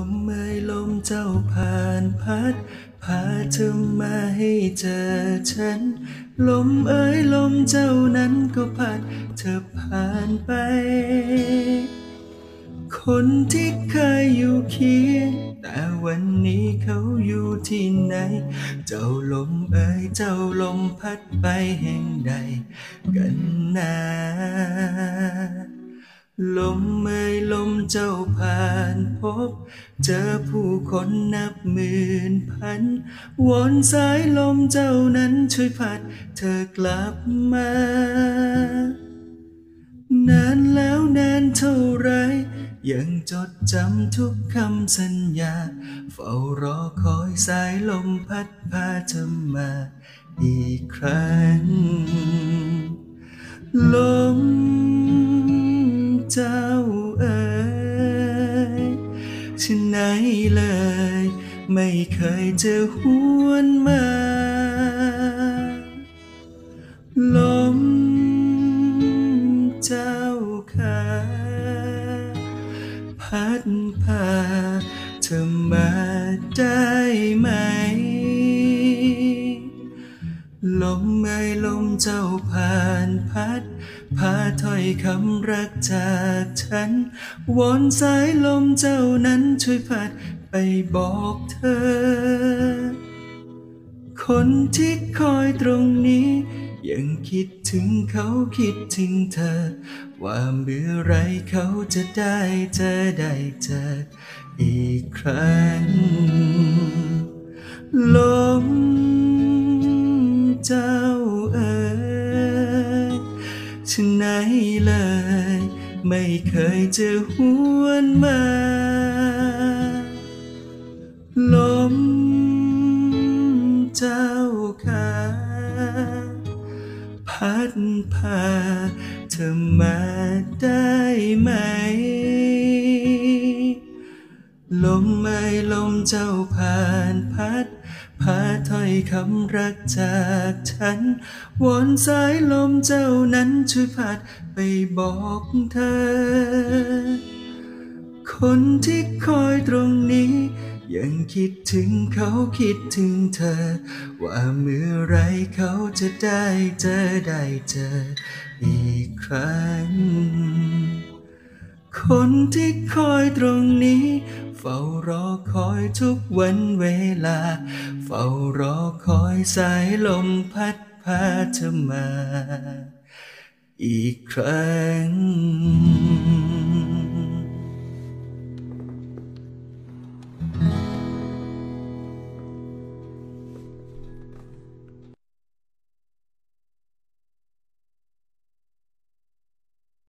มเอ่ยลมเจ้าผ่านพัดพาเธอมาให้เจอฉันลมเอ่ยลมเจ้านั้นก็พัดเธอผ่านไปคนที่เคยอยู่เคียงแต่วันนี้เขาอยู่ที่ไหนเจ้าลมเอ่ยเจ้าลมพัดไปแห่งใดกันนะลมเอ่ยลมเจ้าผ่านพบเจอผู้คนนับหมื่นพันวอนสายลมเจ้านั้นช่วยพัดเธอกลับมานานแล้วนานเท่าไรยังจดจำทุกคำสัญญาเฝ้ารอคอยสายลมพัดพาเธอมาอีกครั้งลมเจ้าเอ๋ยฉันไหนเลยไม่เคยจะหวนมาลมเจ้าขาพัดพาเธอมาได้ไหมลมเอ่ยลมเจ้าผ่านพัดพาถ้อยคำรักจากฉันวอนสายลมเจ้านั้นช่วยพัดไปบอกเธอคนที่คอยตรงนี้ยังคิดถึงเขาคิดถึงเธอว่าเมื่อไรเขาจะได้เจออีกครั้งลมเจ้าเอ๋ยฉันไหนเลยไม่เคยจะหวนมาลมเจ้าขาพัดพาเธอมาได้ไหมลมเอ่ยลมเจ้าผ่านพัดพาถ้อยคำรักจากฉันวอนสายลมเจ้านั้นช่วยพัดไปบอกเธอคนที่คอยตรงนี้ยังคิดถึงเขาคิดถึงเธอว่าเมื่อไรเขาจะได้เจออีกครั้งคนที่คอยตรงนี้เฝ้ารอคอยทุกวันเวลาเฝ้ารอคอยสายลมพัดพาเธอมาอีกครั้ง